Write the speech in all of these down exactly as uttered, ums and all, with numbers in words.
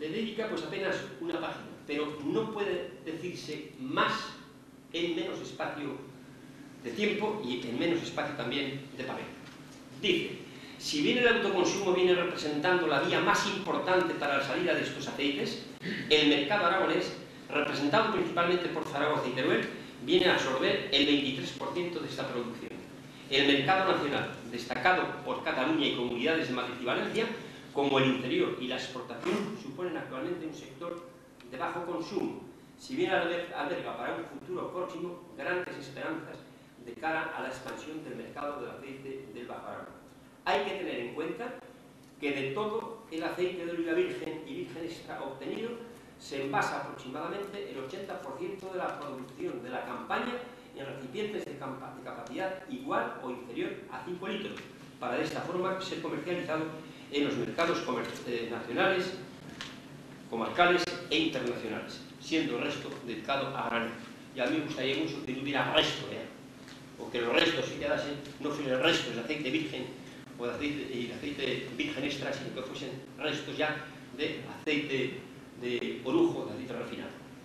le dedica pues apenas una página, pero no puede decirse más en menos espacio de tiempo y en menos espacio también de papel. Dice: si bien el autoconsumo viene representando la vía más importante para la salida de estos aceites, el mercado aragonés, representado principalmente por Zaragoza y Teruel, viene a absorber el veintitrés por ciento de esta producción. El mercado nacional, destacado por Cataluña y comunidades de Madrid y Valencia, como el interior y la exportación, suponen actualmente un sector de bajo consumo, si bien alberga para un futuro próximo grandes esperanzas de cara a la expansión del mercado del aceite del Bajo Aragón. Hay que tener en cuenta que de todo el aceite de oliva virgen y virgen extra obtenido, se envasa aproximadamente el ochenta por ciento de la producción de la campaña en recipientes de capacidad igual o inferior a cinco litros, para de esta forma ser comercializado en los mercados nacionales, comarcales e internacionales, siendo el resto dedicado a granel. Y a mí me gustaría mucho que no hubiera resto, ¿eh? O que los restos se quedasen, no fueran restos de aceite virgen o de aceite, y de aceite virgen extra, sino que fuesen restos ya de aceite de orujo, de aceite refinado.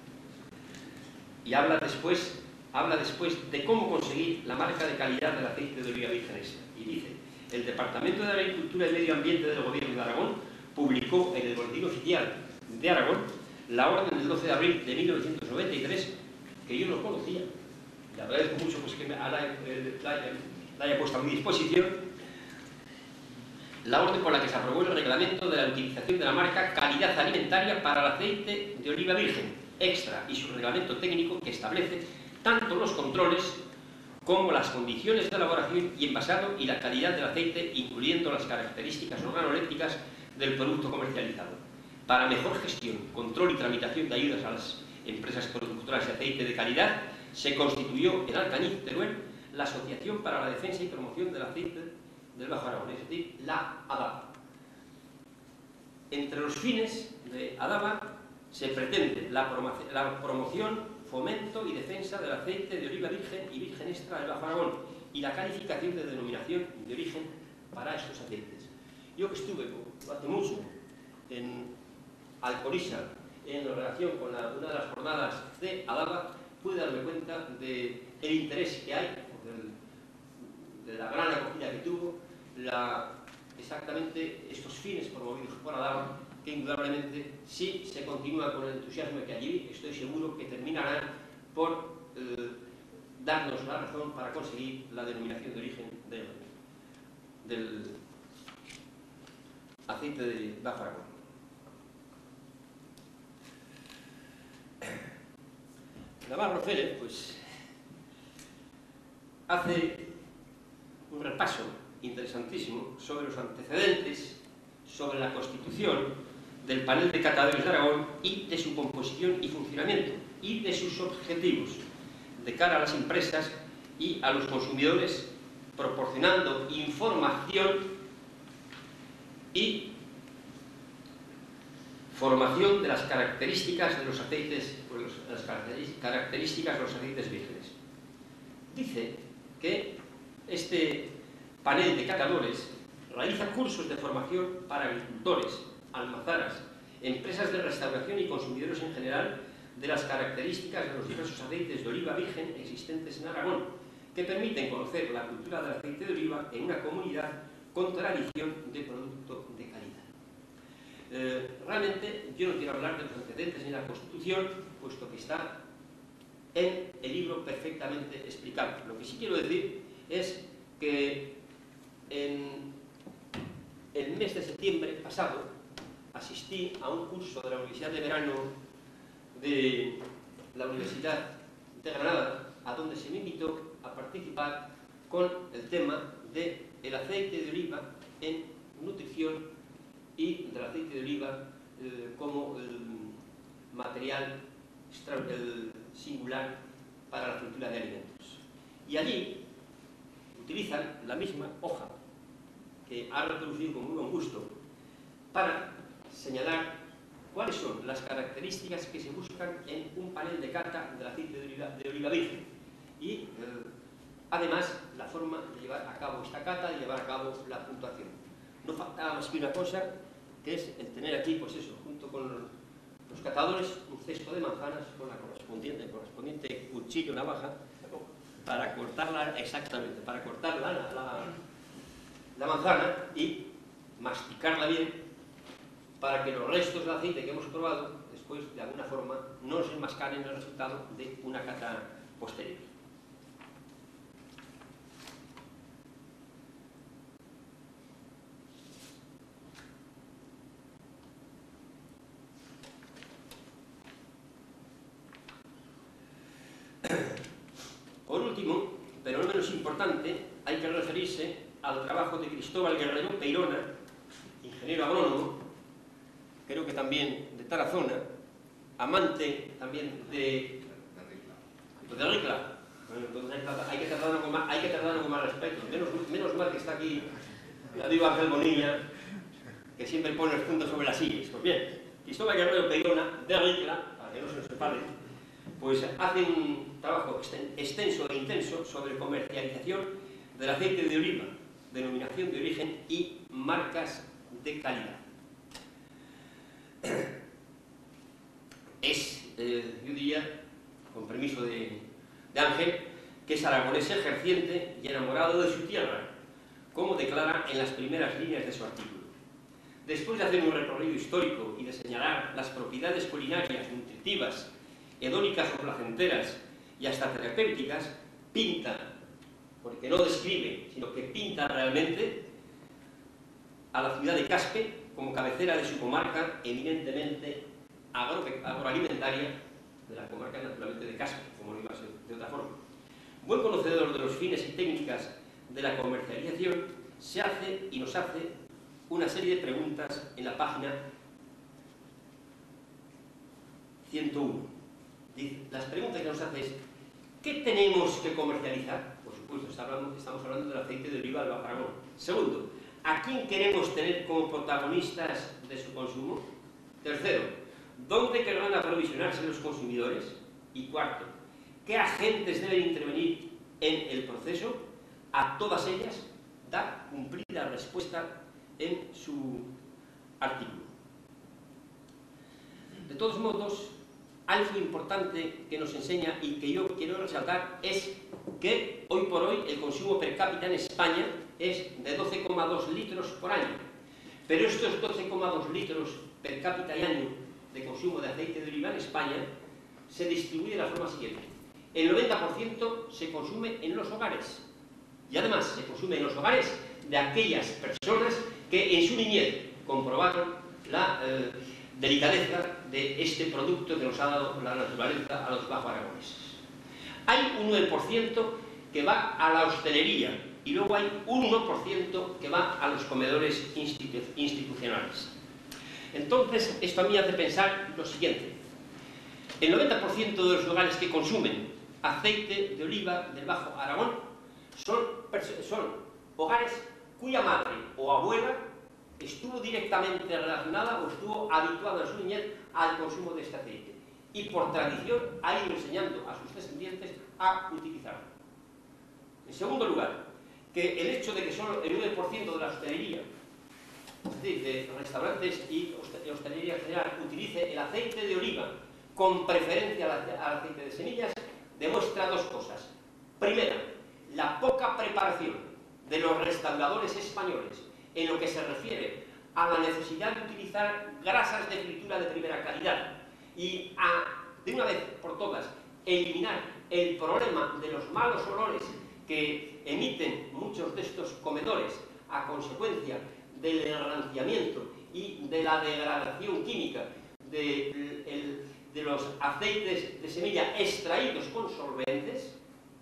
Y habla después, habla después de cómo conseguir la marca de calidad del aceite de oliva virgen extra. Y dice: el Departamento de Agricultura y Medio Ambiente del Gobierno de Aragón publicó en el Boletín Oficial de Aragón la orden del doce de abril de mil novecientos noventa y tres, que yo no conocía. Le agradezco mucho pues, que me la, la, haya, la haya puesto a mi disposición, la orden por la que se aprobó el reglamento de la utilización de la marca calidad alimentaria para el aceite de oliva virgen extra y su reglamento técnico que establece tanto los controles como las condiciones de elaboración y envasado y la calidad del aceite, incluyendo las características organolépticas del producto comercializado. Para mejor gestión, control y tramitación de ayudas a las empresas productoras de aceite de calidad, se constituyó en Alcañiz, Teruel, la Asociación para la Defensa y Promoción del Aceite del Bajo Aragón, es decir, la ADABA. Entre los fines de ADABA se pretende la, promo la promoción, fomento y defensa del aceite de oliva virgen y virgen extra del Bajo Aragón y la calificación de denominación de origen para estos aceites. Yo que estuve hace mucho en Alcoriza en relación con la, una de las jornadas de ADABA, pude darme cuenta del interés que hay, del, de la gran acogida que tuvo, la, exactamente estos fines promovidos por ADABA, que indudablemente, si se continúa con el entusiasmo que allí, estoy seguro que terminarán por eh, darnos la razón para conseguir la denominación de origen del, del aceite de Bajo Aragón. Navarro Félez, pues, hace un repaso interesantísimo sobre los antecedentes, sobre la constitución del panel de catadores de Aragón y de su composición y funcionamiento y de sus objetivos de cara a las empresas y a los consumidores, proporcionando información y formación de las características de los aceites, pues, las características de los aceites vírgenes. Dice que este panel de catadores realiza cursos de formación para agricultores, almazaras, empresas de restauración y consumidores en general de las características de los diversos aceites de oliva virgen existentes en Aragón, que permiten conocer la cultura del aceite de oliva en una comunidad con tradición de producto de calidad. Eh, realmente yo no quiero hablar de los antecedentes ni de la Constitución, puesto que está en el libro perfectamente explicado. Lo que sí quiero decir es que en el mes de septiembre pasado asistí a un curso de la Universidad de Verano de la Universidad de Granada, a donde se me invitó a participar con el tema del aceite de oliva en nutrición y del aceite de oliva eh, como el material el singular para la fritura de alimentos. Y allí utilizan la misma hoja que ha reproducido con muy buen gusto para señalar cuáles son las características que se buscan en un panel de cata del aceite de oliva, de oliva virgen y eh, además la forma de llevar a cabo esta cata y llevar a cabo la puntuación. No faltaba más que una cosa, que es el tener aquí, pues eso, junto con catadores un cesto de manzanas con la correspondiente, correspondiente cuchillo navaja para cortarla, exactamente, para cortar la, la, la manzana y masticarla bien para que los restos del aceite que hemos probado después de alguna forma no se enmascaren el resultado de una cata posterior. Por último, pero no menos importante, hay que referirse al trabajo de Cristóbal Guerrero Peirona, ingeniero agrónomo, creo que también de Tarazona, amante también de, de Ricla. Bueno, entonces hay que tratarlo con más, hay que tratarlo con más respeto. Menos, menos mal que está aquí el amigo Ángel Bonilla, que siempre pone los puntos sobre las sillas. Pues bien, Cristóbal Guerrero Peirona, de Ricla, para que no se nos separe, pues hace un trabajo extenso e intenso sobre comercialización del aceite de oliva, denominación de origen y marcas de calidad. Es, eh, yo diría, con permiso de, de Ángel, que es aragonés ejerciente y enamorado de su tierra, como declara en las primeras líneas de su artículo. Después de hacer un recorrido histórico y de señalar las propiedades culinarias, nutritivas, hedónicas o placenteras y hasta terapéuticas, pinta, porque no describe, sino que pinta realmente a la ciudad de Caspe como cabecera de su comarca eminentemente agro agroalimentaria, de la comarca naturalmente de Caspe, como no iba a ser de otra forma. Buen conocedor de los fines y técnicas de la comercialización, se hace y nos hace una serie de preguntas en la página ciento uno. Las preguntas que nos hace es: ¿qué tenemos que comercializar? Por supuesto, estamos hablando del aceite de oliva del Bajo Aragón. Segundo, ¿a quién queremos tener como protagonistas de su consumo? Tercero, ¿dónde querrán aprovisionarse los consumidores? Y cuarto, ¿qué agentes deben intervenir en el proceso? A todas ellas da cumplida respuesta en su artículo. De todos modos, algo importante que nos enseña y que yo quiero resaltar es que hoy por hoy el consumo per cápita en España es de doce coma dos litros por año. Pero estos doce coma dos litros per cápita y año de consumo de aceite de oliva en España se distribuye de la forma siguiente. El noventa por ciento se consume en los hogares y además se consume en los hogares de aquellas personas que en su niñez comprobaron la eh, delicadeza de este producto que nos ha dado la naturaleza a los bajo aragoneses. Hay un nueve por ciento que va a la hostelería y luego hay un uno por ciento que va a los comedores institu institucionales. Entonces, esto a mí hace pensar lo siguiente. El noventa por ciento de los hogares que consumen aceite de oliva del Bajo Aragón son, son hogares cuya madre o abuela estuvo directamente relacionada o estuvo habituada en su niñez al consumo de este aceite y por tradición ha ido enseñando a sus descendientes a utilizarlo. En segundo lugar, que el hecho de que solo el nueve por ciento de la hostelería, es decir, de restaurantes y hostelería en general, utilice el aceite de oliva con preferencia al aceite de semillas, demuestra dos cosas. Primera, la poca preparación de los restauradores españoles en lo que se refiere a la necesidad de utilizar grasas de fritura de primera calidad y a, de una vez por todas, eliminar el problema de los malos olores que emiten muchos de estos comedores a consecuencia del enranciamiento y de la degradación química de, el, de los aceites de semilla extraídos con solventes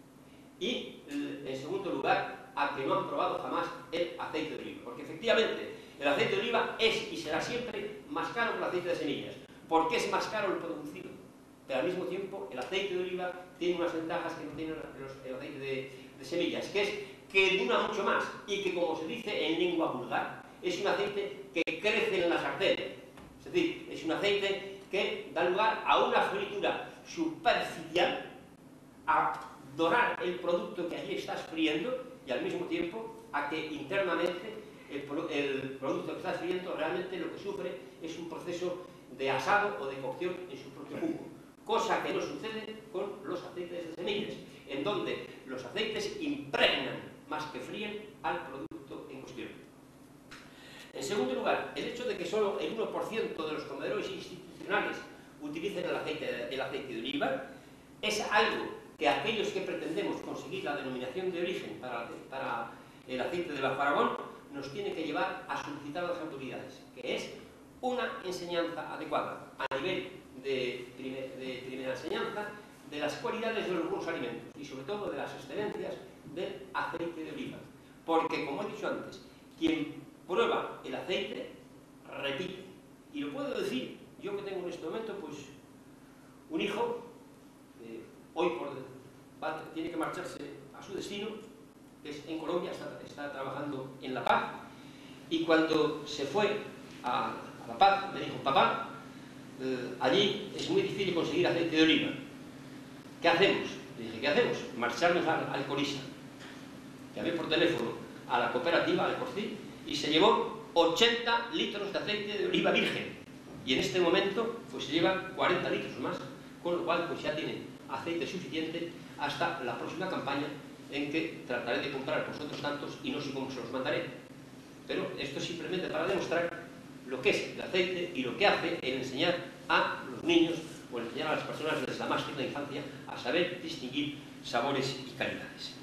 y, en segundo lugar, a que no han probado jamás el aceite de oliva, porque efectivamente el aceite de oliva es y será siempre más caro que el aceite de semillas, porque es más caro el producido, pero al mismo tiempo el aceite de oliva tiene unas ventajas que no tiene el aceite de, de semillas, que es que dura mucho más y que, como se dice en lengua vulgar, es un aceite que crece en la sartén, es decir, es un aceite que da lugar a una fritura superficial, a dorar el producto que allí estás friendo y al mismo tiempo a que internamente el, el producto que estás friendo realmente lo que sufre es un proceso de asado o de cocción en su propio jugo, cosa que no sucede con los aceites de semillas, en donde los aceites impregnan más que fríen al producto en cuestión. En segundo lugar, el hecho de que solo el uno por ciento de los comedores institucionales utilicen el aceite, el aceite de oliva es algo que aquellos que pretendemos conseguir la denominación de origen para, para el aceite de la Faragón nos tiene que llevar a solicitar a las autoridades, que es una enseñanza adecuada a nivel de, primer, de primera enseñanza de las cualidades de los buenos alimentos y sobre todo de las excelencias del aceite de oliva. Porque, como he dicho antes, quien prueba el aceite repite. Y lo puedo decir, yo que tengo en este momento pues un hijo, eh, hoy por, va, tiene que marcharse a su destino, que es en Colombia, está, está trabajando en La Paz, y cuando se fue a, a La Paz me dijo: papá, eh, allí es muy difícil conseguir aceite de oliva, ¿qué hacemos? Le dije: ¿qué hacemos? Marcharnos al, al Corisa. Llamé por teléfono a la cooperativa, al Corcí, y se llevó ochenta litros de aceite de oliva virgen, y en este momento pues se llevan cuarenta litros más, con lo cual pues ya tiene aceite suficiente hasta la próxima campaña, en que trataré de comprar vosotros tantos y no sé cómo se los mandaré. Pero esto es simplemente para demostrar lo que es el aceite y lo que hace el enseñar a los niños o el enseñar a las personas desde la más tierna infancia a saber distinguir sabores y calidades.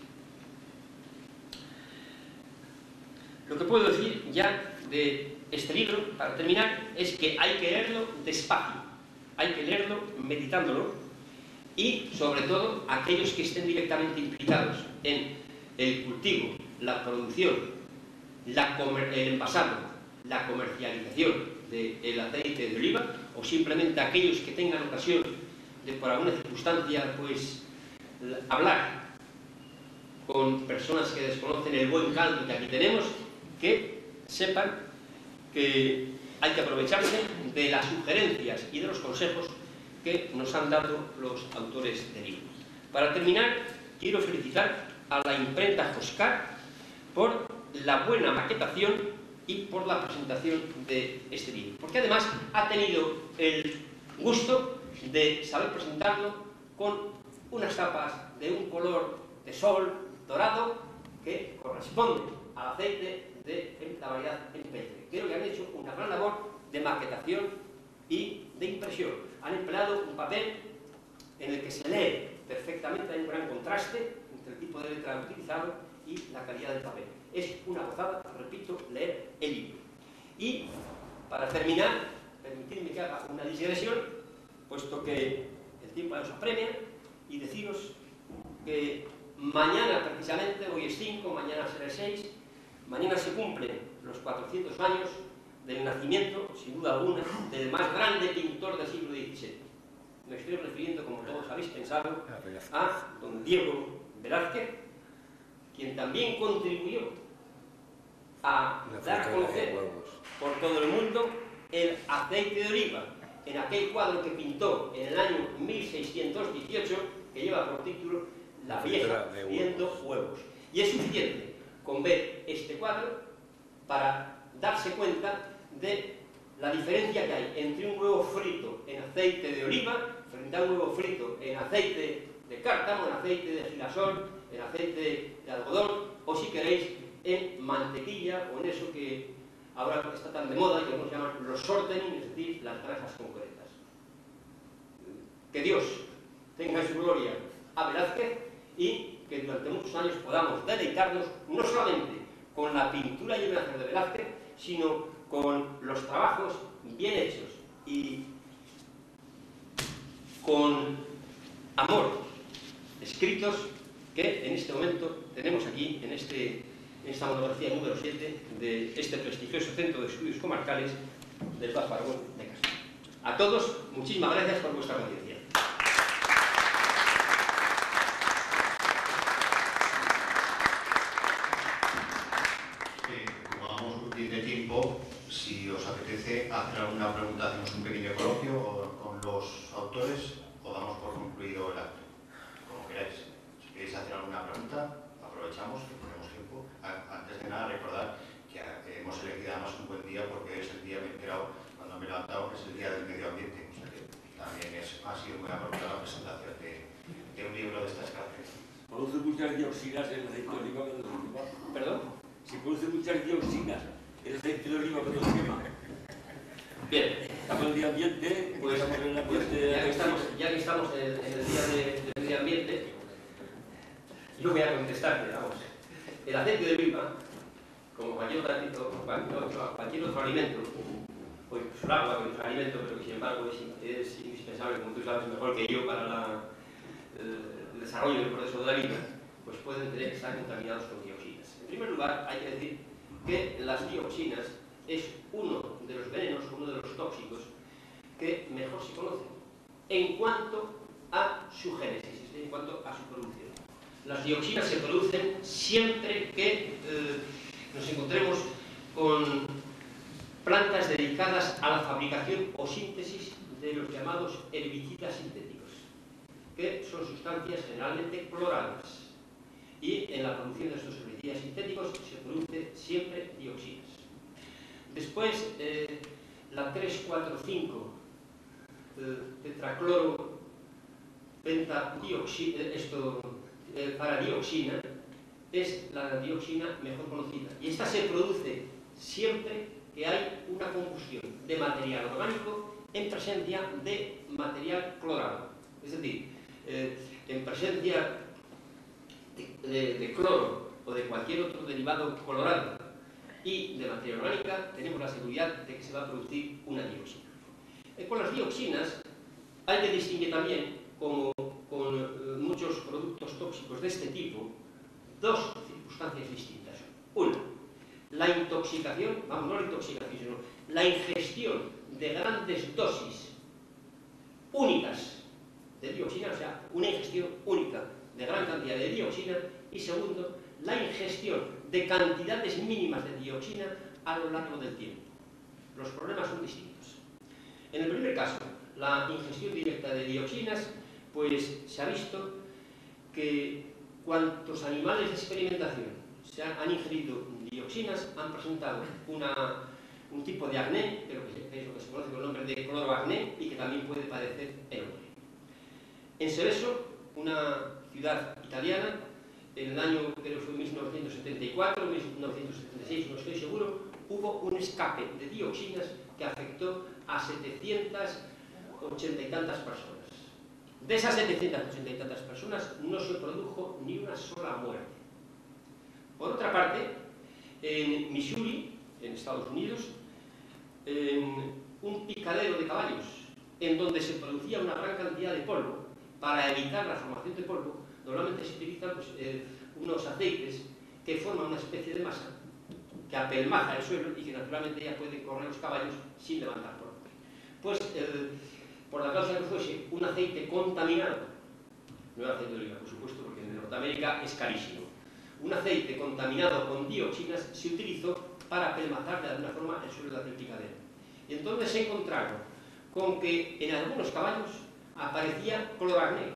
Lo que puedo decir ya de este libro, para terminar, es que hay que leerlo despacio, hay que leerlo meditándolo, y sobre todo aquellos que estén directamente implicados en el cultivo, la producción, la comer, el envasado, la comercialización del aceite de oliva, o simplemente aquellos que tengan ocasión de por alguna circunstancia pues hablar con personas que desconocen el buen caldo que aquí tenemos, que sepan que hay que aprovecharse de las sugerencias y de los consejos que nos han dado los autores del libro. Para terminar, quiero felicitar a la imprenta Joscar por la buena maquetación y por la presentación de este libro, porque además ha tenido el gusto de saber presentarlo con unas tapas de un color de sol dorado que corresponde al aceite de la variedad empestre. Creo que han hecho una gran labor de maquetación y de impresión. Han empleado un papel en el que se lee perfectamente, hay un gran contraste entre el tipo de letra utilizado y la calidad del papel. Es una gozada, repito, leer el libro. Y, para terminar, permitidme que haga una digresión, puesto que el tiempo nos apremia, y deciros que mañana, precisamente, hoy es cinco, mañana será el seis, mañana se cumplen los cuatrocientos años del nacimiento, sin duda alguna, del más grande pintor del siglo diecisiete. Me estoy refiriendo, como todos habéis pensado, a don Diego Velázquez, quien también contribuyó a dar a conocer por todo el mundo el aceite de oliva, en aquel cuadro que pintó en el año mil seiscientos dieciocho, que lleva por título La vieja friendo huevos. Y es suficiente con ver este cuadro para darse cuenta de la diferencia que hay entre un huevo frito en aceite de oliva frente a un huevo frito en aceite de cártamo, en aceite de girasol, en aceite de algodón, o si queréis, en mantequilla o en eso que ahora está tan de moda y que algunos llaman los shortening, es decir, las grasas concretas. Que Dios tenga en su gloria a Velázquez y que durante muchos años podamos deleitarnos no solamente con la pintura y imagen de Velázquez, sino con los trabajos bien hechos y con amor escritos que en este momento tenemos aquí en, este, en esta monografía número siete de este prestigioso Centro de Estudios Comarcales del Paz Faragón de Castilla. A todos, muchísimas gracias por vuestra paciencia. De tiempo, si os apetece hacer alguna pregunta, hacemos un pequeño coloquio con los autores o damos por concluido el acto, como queráis. Si queréis hacer alguna pregunta, aprovechamos que tenemos tiempo. Antes de nada, recordar que hemos elegido además un buen día, porque es el día, me he enterado cuando me he levantado, que es el Día del Medio Ambiente, o sea que también es, ha sido muy apropiada la presentación de, de un libro de estas características. Produce muchas dioxinas el aceite de oliva cuando se quema. ¿Perdón? Si produce muchas dioxinas el aceite de oliva cuando se quema. Bien. Estamos en el medio ambiente, pues estamos en el ambiente. Ya que estamos, ya que estamos en, el, en el Día de, del Medio Ambiente, yo voy a contestarle, vamos. El aceite de oliva, como cualquier otro, cualquier otro alimento, o incluso el agua, que es un alimento, pero que sin embargo es, es indispensable, como tú sabes mejor que yo, para la, el, el desarrollo del proceso de la vida, pues pueden tener que estar contaminados con dioxinas. En primer lugar, hay que decir que las dioxinas es uno de los venenos, uno de los tóxicos que mejor se conocen en cuanto a su génesis, en cuanto a su producción. Las dioxinas se producen siempre que eh, nos encontremos con plantas dedicadas a la fabricación o síntesis de los llamados herbicidas sintéticos, que son sustancias generalmente cloradas. Y en la producción de estos herbicidas sintéticos se produce siempre dioxinas. Después, eh, la tres cuatro cinco eh, tetracloro pentadioxina, eh, esto eh, para dioxina, es la dioxina mejor conocida. Y esta se produce siempre que hay una combustión de material orgánico en presencia de material clorado. Es decir, eh, en presencia de, de, de cloro o de cualquier otro derivado colorado y de materia orgánica, tenemos la seguridad de que se va a producir una dioxina. Eh, con las dioxinas hay que distinguir también, como con eh, muchos productos tóxicos de este tipo, dos circunstancias distintas. Una, la intoxicación, vamos, no la intoxicación, sino la ingestión de grandes dosis únicas de dioxina, o sea, una ingestión única de gran cantidad de dioxina. Y segundo, la ingestión de cantidades mínimas de dioxina a lo largo del tiempo. Los problemas son distintos. En el primer caso, la ingestión directa de dioxinas, pues se ha visto que cuantos animales de experimentación se han, han ingerido dioxinas han presentado una, un tipo de acné, que es lo que se conoce con el nombre de cloroacné, y que también puede padecer el hombre. En Seveso, una ciudad italiana, en el año, creo que fue mil novecientos setenta y cuatro, mil novecientos setenta y seis, no estoy seguro, hubo un escape de dioxinas que afectó a setecientas ochenta y tantas personas. De esas setecientas ochenta y tantas personas no se produjo ni una sola muerte. Por otra parte, en Missouri, en Estados Unidos, en un picadero de caballos, en donde se producía una gran cantidad de polvo, para evitar la formación de polvo, normalmente se utilizan pues, eh, unos aceites que forman una especie de masa que apelmaza el suelo y que naturalmente ya pueden correr los caballos sin levantar polvo. Pues, eh, por la causa que fuese, un aceite contaminado, no era aceite de oliva, por supuesto, porque en Norteamérica es carísimo, un aceite contaminado con dioxinas se utilizó para apelmazar de alguna forma el suelo de aquel picadero. Y entonces se encontraron con que en algunos caballos aparecía cloroacné.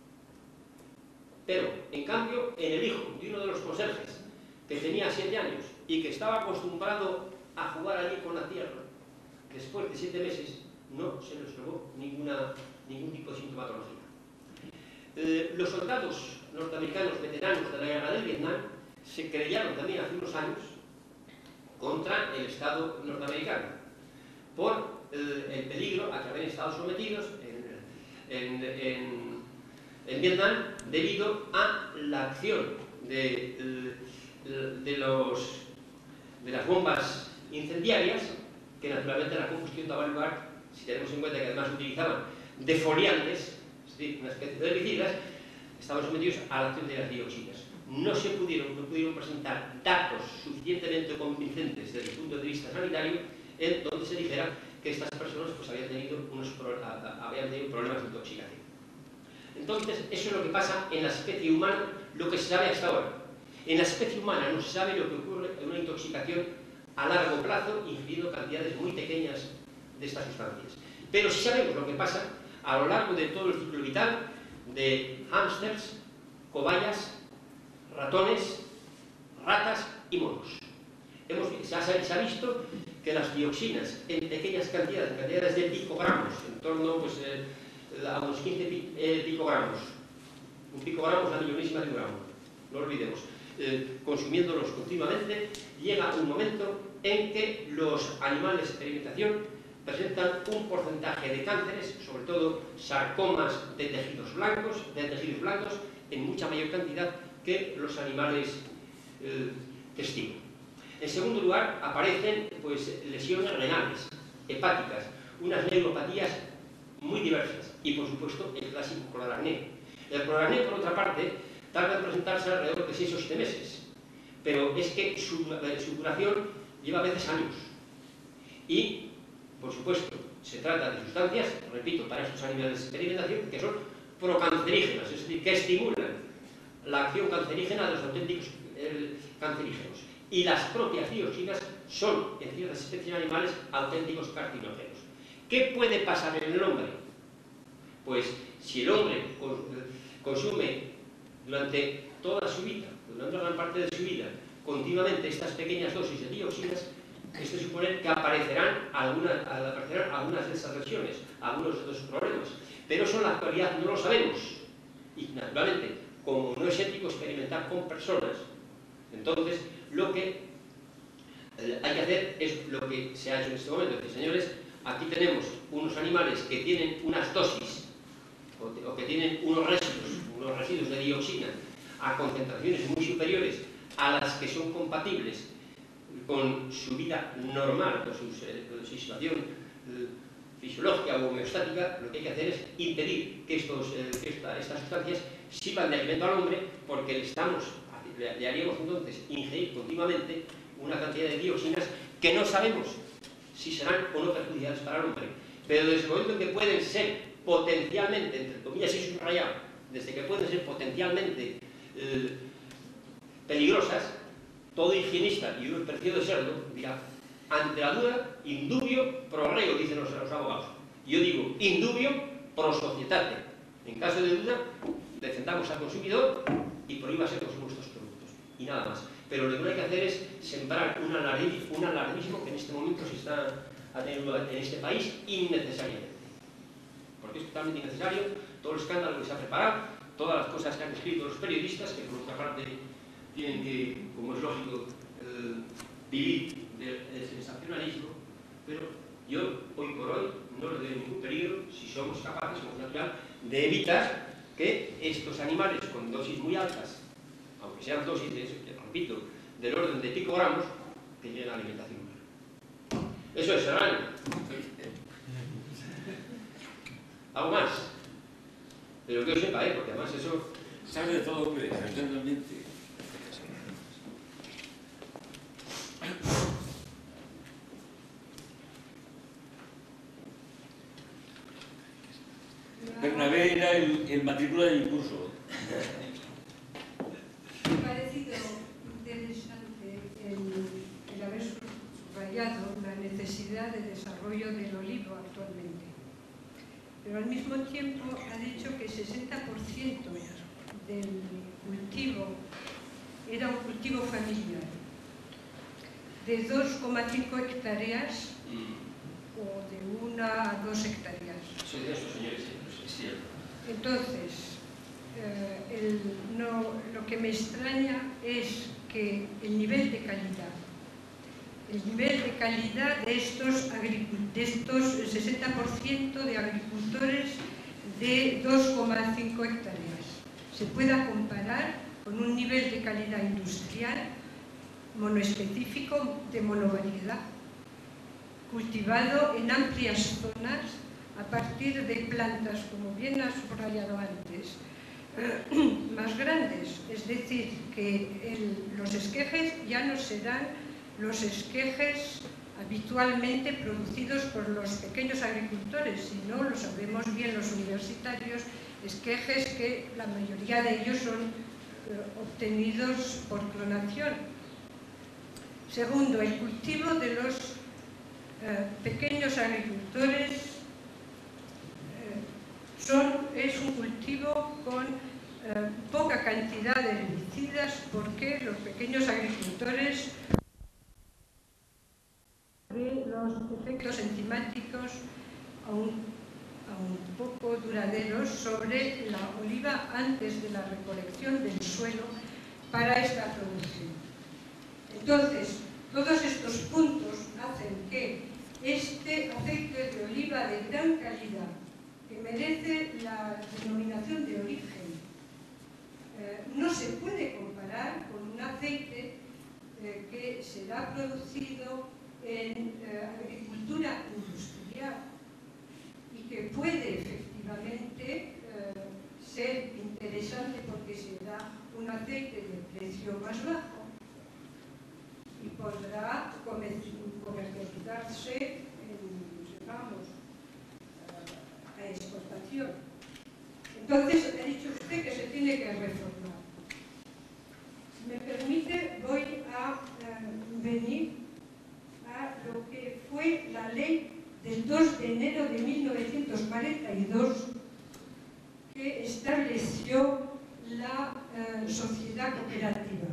Pero, en cambio, en el hijo de uno de los conserjes, que tenía siete años y que estaba acostumbrado a jugar allí con la tierra, después de siete meses no se le observó ninguna, ningún tipo de sintomatología. Eh, los soldados norteamericanos veteranos de la guerra del Vietnam se querellaron también hace unos años contra el Estado norteamericano por eh, el peligro a que habían estado sometidos en, en, en, en Vietnam debido a la acción de, de, de, los, de las bombas incendiarias, que naturalmente la combustión daba lugar, si tenemos en cuenta que además utilizaban defoliantes, es decir, una especie de herbicidas, estaban sometidos a la acción de las dioxinas. No se pudieron, no pudieron presentar datos suficientemente convincentes desde el punto de vista sanitario en donde se dijera que estas personas pues, habían, tenido unos pro, habían tenido problemas de intoxicación. Entonces, eso es lo que pasa en la especie humana, lo que se sabe hasta ahora. En la especie humana no se sabe lo que ocurre en una intoxicación a largo plazo, ingiriendo cantidades muy pequeñas de estas sustancias. Pero sí sabemos lo que pasa a lo largo de todo el ciclo vital de hámsters, cobayas, ratones, ratas y monos. Hemos, se, ha, se ha visto que las dioxinas en pequeñas cantidades, cantidades de picogramos, en torno pues, eh, a unos quince pi, eh, picogramos, un picogramo es la millonísima de un gramo, no olvidemos, eh, consumiéndolos continuamente, llega un momento en que los animales de experimentación presentan un porcentaje de cánceres, sobre todo sarcomas de tejidos blancos, de tejidos blancos en mucha mayor cantidad que los animales eh, testigos. En segundo lugar, aparecen pues, lesiones renales, hepáticas, unas neuropatías muy diversas y, por supuesto, el clásico cloracné. El cloracné, por otra parte, tarda en presentarse alrededor de seis o siete meses, pero es que su, su curación lleva a veces años. Y, por supuesto, se trata de sustancias, repito, para estos animales de experimentación, que son procancerígenas, es decir, que estimulan la acción cancerígena de los auténticos eh, cancerígenos. Y las propias dioxinas son, en ciertas especies animales, auténticos carcinógenos. ¿Qué puede pasar en el hombre? Pues si el hombre consume durante toda su vida, durante gran parte de su vida, continuamente estas pequeñas dosis de dioxinas, esto supone que aparecerán algunas, aparecerán algunas de esas lesiones, algunos de esos problemas. Pero eso en la actualidad no lo sabemos. Y naturalmente, como no es ético experimentar con personas, entonces lo que hay que hacer es lo que se ha hecho en este momento. Es decir, señores, aquí tenemos unos animales que tienen unas dosis o que tienen unos residuos, unos residuos de dioxina a concentraciones muy superiores a las que son compatibles con su vida normal, con su, con su situación eh, fisiológica o homeostática. Lo que hay que hacer es impedir que, estos, eh, que esta, estas sustancias sirvan de alimento al hombre, porque le, estamos, le, le haríamos entonces ingerir continuamente una cantidad de dioxinas que no sabemos si serán o no perjudiciales para el hombre. Pero desde el momento en que pueden ser potencialmente, entre comillas y subrayado, desde que pueden ser potencialmente eh, peligrosas, todo higienista y un percibido de serlo dirá, ante la duda, indubio pro reo, dicen los, los abogados. Yo digo, indubio pro societate. En caso de duda, defendamos al consumidor y prohíbase el consumo de estos productos. Y nada más. Pero lo que no hay que hacer es sembrar un alarmismo, un alarmismo que en este momento se está teniendo en este país innecesariamente. Porque es totalmente innecesario todo el escándalo que se ha preparado, todas las cosas que han escrito los periodistas, que por otra parte tienen que, como es lógico, eh, vivir del sensacionalismo, pero yo, hoy por hoy, no le doy ningún peligro si somos capaces, como es natural, de evitar que estos animales con dosis muy altas, aunque sean dosis, de, repito, del orden de picogramos, que lleguen a la alimentación humana. Eso es, Serrano. ¿Algo más? Pero que yo sepa, ¿eh? Porque además eso... Sabe de todo, hombre, actualmente. Bernabé era el, el matrícula del curso. Me ha parecido interesante el, el haber subrayado la necesidad de desarrollo del olivo actualmente. Pero al mismo tiempo ha dicho que el sesenta por ciento del cultivo era un cultivo familiar, de dos coma cinco hectáreas o de una a dos hectáreas. Soy de esos señores, es cierto. Entonces, eh, el, no, lo que me extraña es que el nivel de calidad, el nivel de calidad de estos, de estos sesenta por ciento de agricultores de dos coma cinco hectáreas se pueda comparar con un nivel de calidad industrial monoespecífico de monovariedad, cultivado en amplias zonas a partir de plantas, como bien ha subrayado antes, más grandes. Es decir, que el, los esquejes ya no serán los esquejes habitualmente producidos por los pequeños agricultores, sino, lo sabemos bien los universitarios, esquejes que la mayoría de ellos son eh, obtenidos por clonación. Segundo, el cultivo de los eh, pequeños agricultores eh, son, es un cultivo con eh, poca cantidad de herbicidas, porque los pequeños agricultores de efectos aún, aún poco duraderos sobre la oliva antes de la recolección del suelo para esta producción. Entonces, todos estos puntos hacen que este aceite de oliva de gran calidad, que merece la denominación de origen, eh, no se puede comparar con un aceite eh, que será producido en eh, agricultura industrial y que puede efectivamente eh, ser interesante porque será un aceite de precio más bajo y podrá comercializarse en, vamos, a exportación. Entonces, ha dicho usted que se tiene que reformar. Si me permite, voy a eh, venir a lo que fue la ley del dos de enero de mil novecientos cuarenta y dos que estableció la eh, sociedad cooperativa.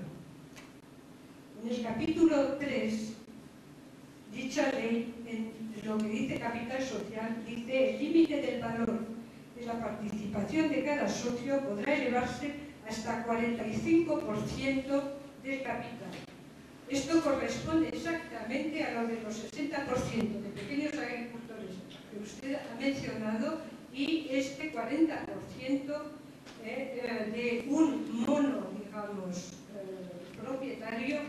En el capítulo tres, dicha ley, en lo que dice capital social, dice el límite del valor de la participación de cada socio podrá elevarse hasta cuarenta y cinco por ciento del capital. Esto corresponde exactamente a lo de los sesenta por ciento de pequeños agricultores que usted ha mencionado y este cuarenta por ciento eh, eh, de un mono, digamos, eh, propietario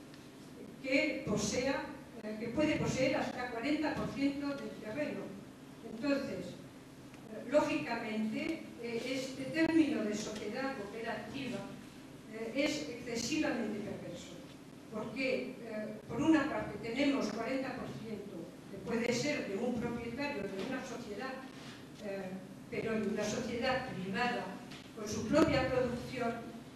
que posea, eh, que puede poseer hasta cuarenta por ciento del terreno. Entonces, eh, lógicamente, eh, este término de sociedad cooperativa eh, es excesivamente perverso, porque eh, por una parte tenemos cuarenta por ciento que puede ser de un propietario de una sociedad, eh, pero de una sociedad privada con su propia producción,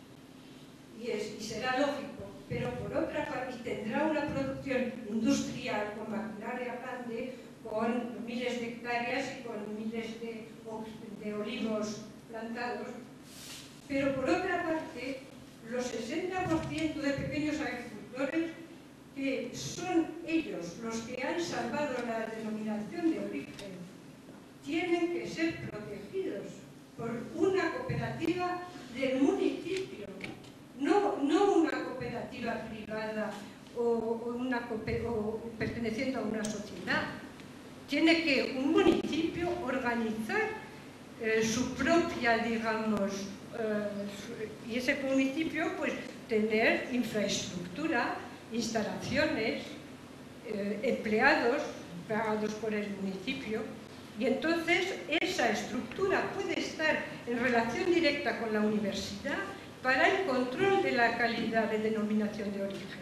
y, es, y será lógico, pero por otra parte tendrá una producción industrial con maquinaria grande, con miles de hectáreas y con miles de, de olivos plantados, pero por otra parte los sesenta por ciento de pequeños agricultores, que son ellos los que han salvado la denominación de origen, tienen que ser protegidos por una cooperativa del municipio, no, no una cooperativa privada o, o, una, o perteneciendo a una sociedad. Tiene que un municipio organizar eh, su propia, digamos, eh, su, y ese municipio pues tener infraestructura, instalaciones, eh, empleados pagados por el municipio, y entonces esa estructura puede estar en relación directa con la universidad para el control de la calidad de denominación de origen.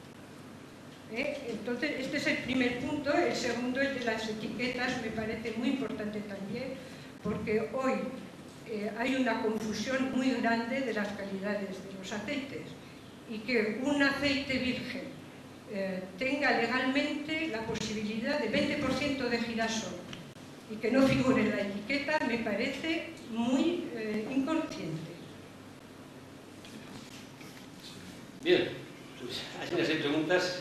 ¿Eh? Entonces, este es el primer punto. El segundo, el de las etiquetas, me parece muy importante también, porque hoy eh, hay una confusión muy grande de las calidades de los aceites, y que un aceite virgen eh, tenga legalmente la posibilidad de veinte por ciento de girasol y que no figure en la etiqueta, me parece muy eh, inconsciente. Bien, pues hay unas preguntas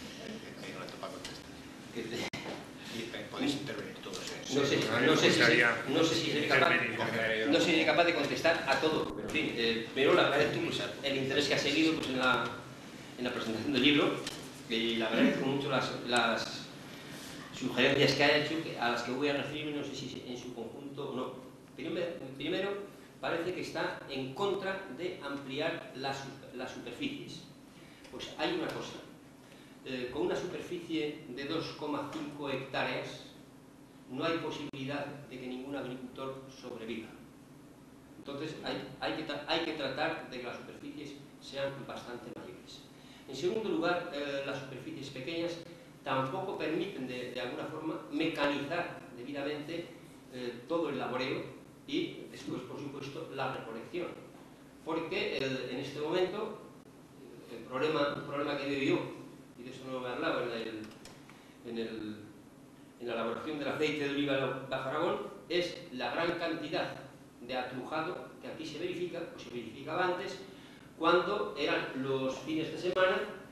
que te... Podéis intervenir todos. No sé, no sé si no sé si seré capaz, no sé si seré capaz de contestar a todo, pero en fin, eh, primero le agradezco pues, el interés que ha seguido pues, en, la, en la presentación del libro, y le agradezco mucho las, las sugerencias que ha hecho, a las que voy a referirme, no sé si en su conjunto o no. Primero, primero parece que está en contra de ampliar las, las superficies. Pues hay una cosa, eh, con una superficie de dos coma cinco hectáreas no hay posibilidad de que ningún agricultor sobreviva. Entonces hay, hay, que, hay que tratar de que las superficies sean bastante mayores. En segundo lugar, eh, las superficies pequeñas tampoco permiten de, de alguna forma mecanizar debidamente eh, todo el laboreo y después, por supuesto, la recolección. Porque el, en este momento el problema, el problema que veo yo, y de eso no me he hablado en, el, en, el, en la elaboración del aceite de oliva de Bajo Aragón, es la gran cantidad de atrujado que aquí se verifica, o se verificaba antes, cuando eran los fines de semana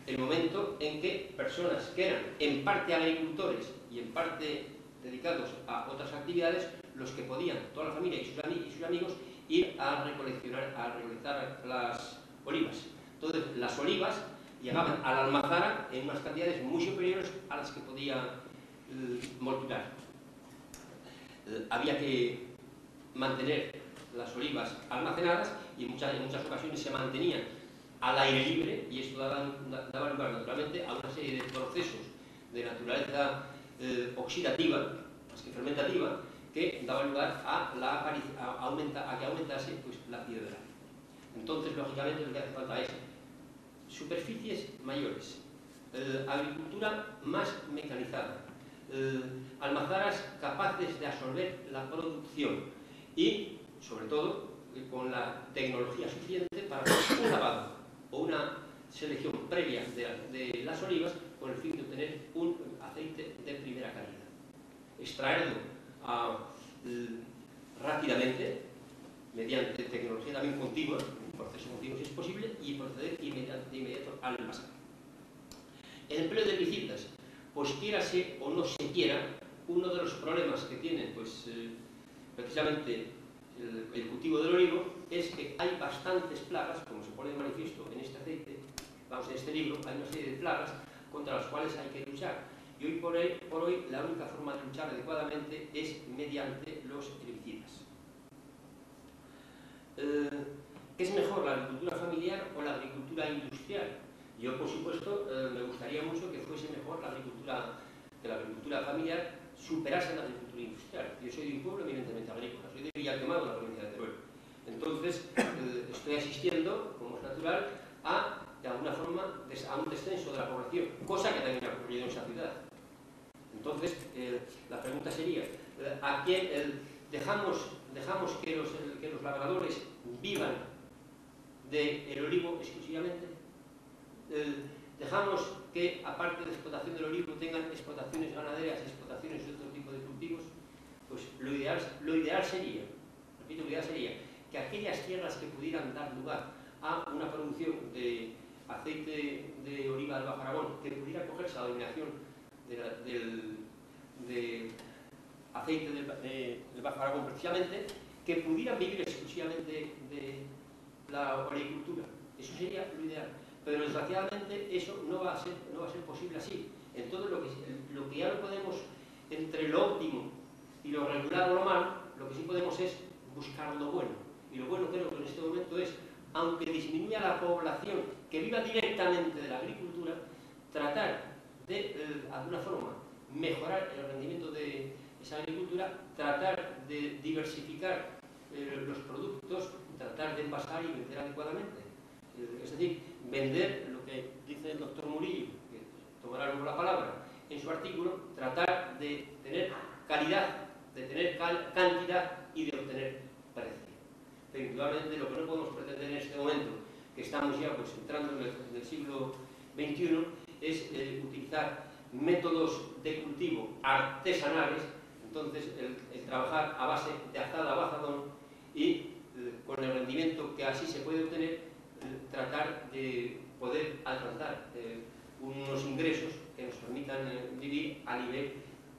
el momento en que personas que eran en parte agricultores y en parte dedicados a otras actividades, los que podían, toda la familia y sus, ami y sus amigos, ir a recoleccionar, a recolectar las olivas. Entonces, las olivas llegaban a la almazara en unas cantidades muy superiores a las que podía eh, molturar. Eh, había que mantener las olivas almacenadas y muchas, en muchas ocasiones se mantenían al aire libre, y esto daba, daba lugar naturalmente a una serie de procesos de naturaleza eh, oxidativa, más que fermentativa, que daba lugar a, la, a, aumenta, a que aumentase pues, la piedra. Entonces, lógicamente, lo que hace falta es superficies mayores, eh, agricultura más mecanizada, eh, almazaras capaces de absorber la producción y, sobre todo, eh, con la tecnología suficiente para hacer un lavado o una selección previa de, de las olivas con el fin de obtener un aceite de primera calidad. Extraerlo a, eh, rápidamente, mediante tecnología también continua, un proceso continuo si es posible, y proceder de inmediato, de inmediato al envasado. El empleo de herbicidas, pues quiérase o no se quiera, uno de los problemas que tiene pues, eh, precisamente el, el cultivo del olivo es que hay bastantes plagas, como se pone de manifiesto en este aceite, vamos, en este libro, hay una serie de plagas contra las cuales hay que luchar. Y hoy por hoy, por hoy la única forma de luchar adecuadamente es mediante los herbicidas. Eh, ¿Es mejor la agricultura familiar o la agricultura industrial? Yo, por supuesto, eh, me gustaría mucho que fuese mejor la agricultura, que la agricultura familiar superase la agricultura industrial. Yo soy de un pueblo eminentemente agrícola, soy de Villalquemado, la provincia de Teruel. Entonces, eh, estoy asistiendo, como es natural, a, de alguna forma, a un descenso de la población, cosa que también ha ocurrido en esa ciudad. Entonces, eh, la pregunta sería, eh, ¿a quién eh, dejamos, dejamos que, los, eh, que los labradores vivan del olivo exclusivamente? Eh, ¿Dejamos que, aparte de explotación del olivo, tengan explotaciones ganaderas y explotaciones de otro tipo de cultivos? Pues lo ideal, lo ideal sería, repito, lo ideal sería que aquellas tierras que pudieran dar lugar a una producción de aceite de oliva del Bajo Aragón, que pudiera cogerse a la denominación de la, del de aceite del de, de Bajo Aragón precisamente, que pudieran vivir exclusivamente de la agricultura. Eso sería lo ideal. Pero desgraciadamente eso no va a ser, no va a ser posible así. Entonces lo que, lo que ya no podemos, entre lo óptimo y lo regular o lo malo, lo que sí podemos es buscar lo bueno. Y lo bueno creo que en este momento es, aunque disminuya la población que viva directamente de la agricultura, tratar de, eh, de alguna forma, mejorar el rendimiento de esa agricultura, tratar de diversificar eh, los productos, tratar de envasar y vender adecuadamente. Eh, es decir, vender lo que dice el doctor Murillo, que tomará luego la palabra, en su artículo, tratar de tener calidad, de tener cal cantidad y de obtener precio. Pero indudablemente lo que no podemos pretender en este momento, que estamos ya pues, entrando en el, en el siglo veintiuno, es eh, utilizar métodos de cultivo artesanales, entonces el, el trabajar a base de azada o azadón y eh, con el rendimiento que así se puede obtener, eh, tratar de poder alcanzar eh, unos ingresos que nos permitan eh, vivir a nivel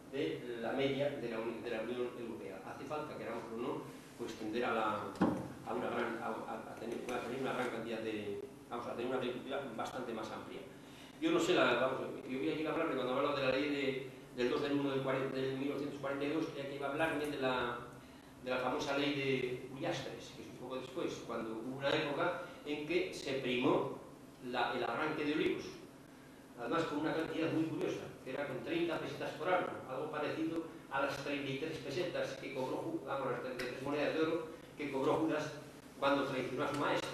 de la media de la, de la Unión Europea. Hace falta, queramos o no, pues tender a, la, a, una gran, a, a, tener, a tener una gran cantidad de, vamos a tener una agricultura bastante más amplia. Yo no sé, la, vamos, yo voy aquí a hablar, cuando hablaba de la ley de, del dos del uno del mil novecientos cuarenta y dos, creía que iba a hablar también de la, de la famosa ley de Ullastres, que es un poco después, cuando hubo una época en que se primó la, el arranque de olivos, además con una cantidad muy curiosa, que era con treinta pesetas por árbol, algo parecido a las treinta y tres pesetas que cobró, vamos, las treinta y tres monedas de oro que cobró Judas cuando traicionó a su maestro.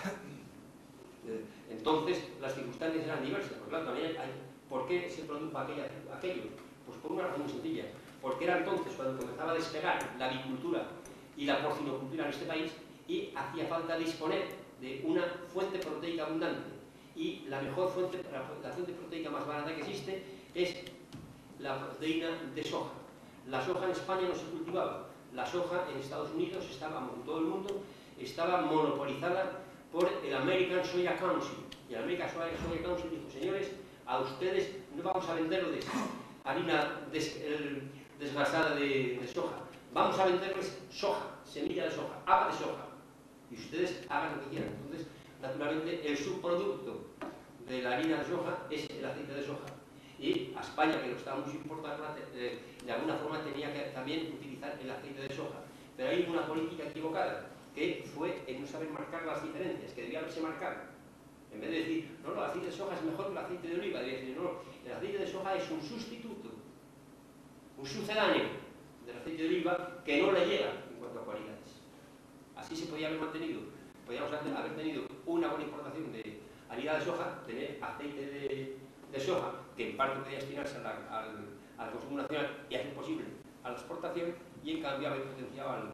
Entonces, las circunstancias eran diversas. Por tanto, también hay, ¿por qué se produjo aquella, aquello? Pues por una razón muy sencilla. Porque era entonces cuando comenzaba a despegar la avicultura y la porcinocultura en este país y hacía falta disponer de una fuente proteica abundante. Y la mejor fuente, la fuente proteica más barata que existe es la proteína de soja. La soja en España no se cultivaba. La soja en Estados Unidos estaba, en todo el mundo, estaba monopolizada por el American Soya Council, Y la American Soya Council dijo, señores, a ustedes no vamos a venderlo de harina des, el, desgrasada de, de soja, vamos a venderles soja, semilla de soja, haba de soja, y ustedes hagan lo que quieran. Entonces, naturalmente, el subproducto de la harina de soja es el aceite de soja. Y a España, que lo estábamos importando, eh, de alguna forma tenía que también utilizar el aceite de soja. Pero hay una política equivocada, que fue en no saber marcar las diferencias, que debía haberse marcado. En vez de decir, no, no, el aceite de soja es mejor que el aceite de oliva, debía decir, no, no, el aceite de soja es un sustituto, un sucedáneo del aceite de oliva que no le llega en cuanto a cualidades. Así se podía haber mantenido, podíamos haber tenido una buena importación de harina de soja, tener aceite de, de soja, que en parte podía destinarse a la, al, al consumo nacional y hacer posible a la exportación, y en cambio haber potenciado al,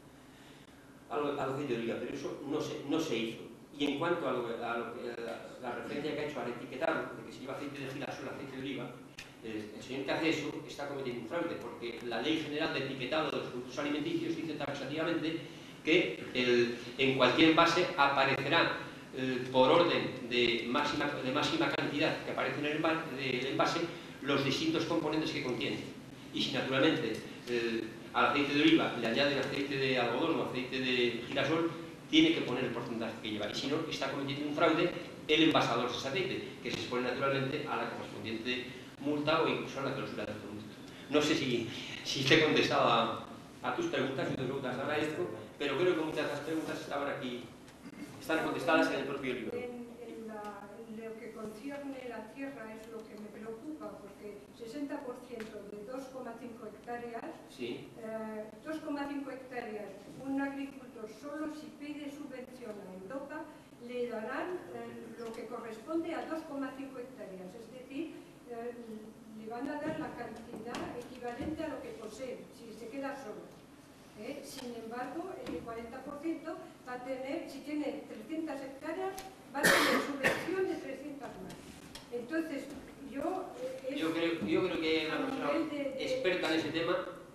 al, al aceite de oliva, pero eso no se, no se hizo. Y en cuanto a, lo, a, lo que, a la referencia que ha hecho al etiquetado, de que se lleva aceite de girasol, aceite de oliva, el, el señor que hace eso está cometiendo un fraude, porque la Ley General de Etiquetado de los Productos Alimenticios dice taxativamente que el, en cualquier envase aparecerá eh, por orden de máxima, de máxima cantidad que aparece en el envase los distintos componentes que contiene. Y si naturalmente el, al aceite de oliva le añaden aceite de algodón o aceite de girasol, tiene que poner el porcentaje que lleva. Y si no, está cometiendo un fraude el envasador de ese aceite, que se expone naturalmente a la correspondiente multa o incluso a la clausura del producto. No sé si, si te he contestado a, a tus preguntas, yo te preguntas agradezco, pero creo que muchas de las preguntas estaban aquí, están contestadas en el propio libro. En, en, la, en lo que concierne la tierra es lo que me preocupa, porque sesenta por ciento de dos coma cinco hectáreas, sí. eh, dos coma cinco hectáreas, un agricultor solo si pide subvención a Europa le darán eh, lo que corresponde a dos coma cinco hectáreas, es decir, eh, le van a dar la cantidad equivalente a lo que posee, si se queda solo. ¿Eh? Sin embargo, el cuarenta por ciento va a tener, si tiene trescientas hectáreas, va a tener subvención de trescientas más. Entonces, yo... Eh, yo, creo, yo creo que una persona de, de, experta en ese tema,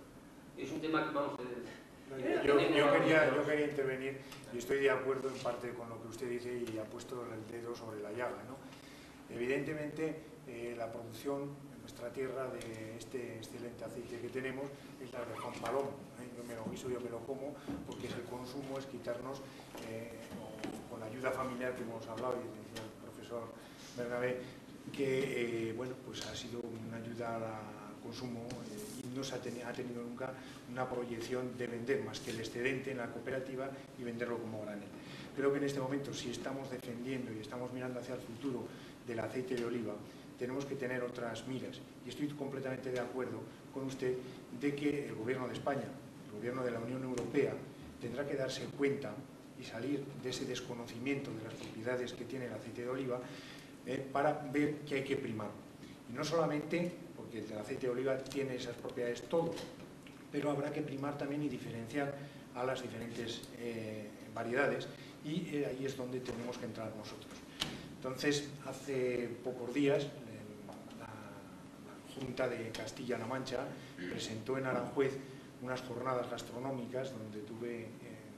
es un tema que vamos a... Yo, yo, quería, yo quería intervenir y estoy de acuerdo en parte con lo que usted dice y ha puesto el dedo sobre la llaga, ¿no? Evidentemente, eh, la producción en nuestra tierra de este excelente aceite que tenemos es la de Juan Palomo, ¿eh? Yo me lo guiso, yo me lo como, porque el consumo es quitarnos, eh, con la ayuda familiar que hemos hablado, y decía el profesor Bernabé, que eh, bueno, pues ha sido una ayuda al consumo eh, y no se ha, ten, ha tenido nunca una proyección de vender más que el excedente en la cooperativa y venderlo como granel. Creo que en este momento, si estamos defendiendo y estamos mirando hacia el futuro del aceite de oliva, tenemos que tener otras miras, y estoy completamente de acuerdo con usted de que el Gobierno de España, el Gobierno de la Unión Europea, tendrá que darse cuenta y salir de ese desconocimiento de las propiedades que tiene el aceite de oliva, eh, para ver que hay que primar. Y no solamente porque el aceite de oliva tiene esas propiedades todo, pero habrá que primar también y diferenciar a las diferentes eh, variedades, y eh, ahí es donde tenemos que entrar nosotros. Entonces, hace pocos días, la, la Junta de Castilla-La Mancha presentó en Aranjuez unas jornadas gastronómicas donde tuve eh,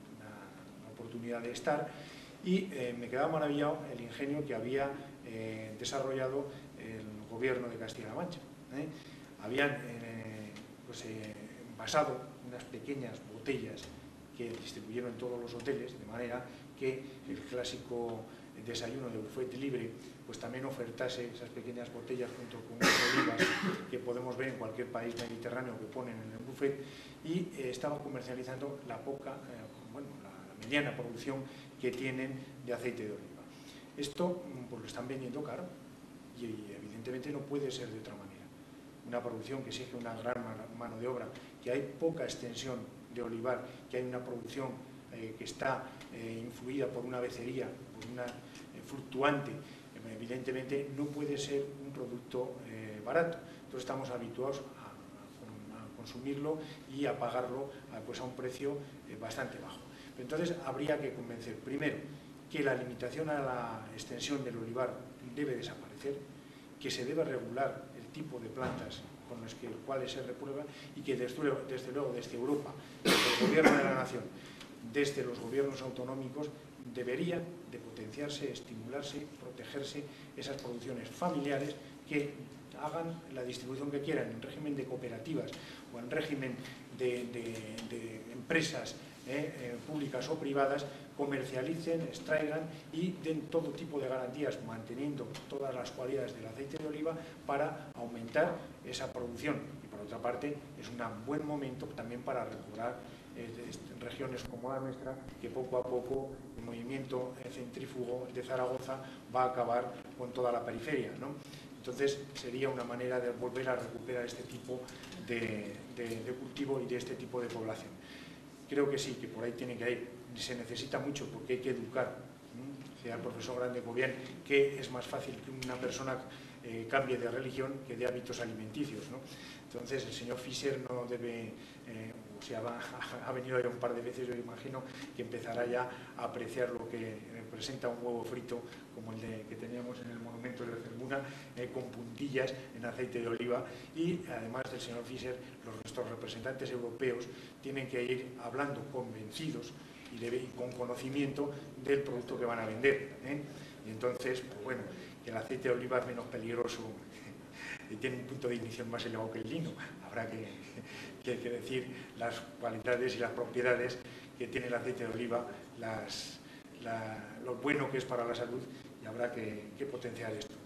una, una oportunidad de estar, y eh, me quedaba maravillado el ingenio que había eh, desarrollado el gobierno de Castilla-La Mancha. ¿eh? Habían eh, pues, eh, envasado unas pequeñas botellas que distribuyeron en todos los hoteles, de manera que el clásico desayuno de buffet libre pues también ofertase esas pequeñas botellas junto con unas olivas que podemos ver en cualquier país mediterráneo que ponen en el buffet, y eh, estaban comercializando la poca, eh, bueno, la, la mediana producción que tienen de aceite de oliva. Esto pues lo están vendiendo caro, y, y evidentemente no puede ser de otra manera. Una producción que exige una gran mano de obra, que hay poca extensión de olivar, que hay una producción eh, que está eh, influida por una becería, por una eh, fluctuante, eh, evidentemente no puede ser un producto eh, barato. Entonces estamos habituados a, a, a consumirlo y a pagarlo a, pues a un precio eh, bastante bajo. Entonces habría que convencer, primero, que la limitación a la extensión del olivar debe desaparecer, que se debe regular el tipo de plantas con las que, cuales se reprueba, y que desde luego, desde luego desde Europa, desde el Gobierno de la Nación, desde los gobiernos autonómicos, deberían de potenciarse, estimularse, protegerse esas producciones familiares que hagan la distribución que quieran en régimen de cooperativas o en régimen de, de, de empresas eh, eh, públicas o privadas, comercialicen, extraigan y den todo tipo de garantías manteniendo todas las cualidades del aceite de oliva para aumentar esa producción. Y por otra parte es un buen momento también para recobrar eh, regiones como la nuestra, que poco a poco el movimiento centrífugo de Zaragoza va a acabar con toda la periferia, ¿no? Entonces sería una manera de volver a recuperar este tipo de, de, de cultivo y de este tipo de población. Creo que sí, que por ahí tiene que ir. Se necesita mucho porque hay que educar. Decía el profesor Grande Gobián que es más fácil que una persona eh, cambie de religión que de hábitos alimenticios, ¿no? Entonces el señor Fischer no debe, eh, o sea, va, ha venido ya un par de veces, yo imagino que empezará ya a apreciar lo que representa un huevo frito como el de, que teníamos en el monumento de Cermuna, eh, con puntillas en aceite de oliva, y además del señor Fischer, los, nuestros representantes europeos tienen que ir hablando convencidos y, de, y con conocimiento del producto que van a vender, ¿eh? Y entonces, pues bueno, que el aceite de oliva es menos peligroso y tiene un punto de ignición más elevado que el lino. Habrá que, que, que decir las cualidades y las propiedades que tiene el aceite de oliva, las, la, lo bueno que es para la salud, y habrá que, que potenciar esto.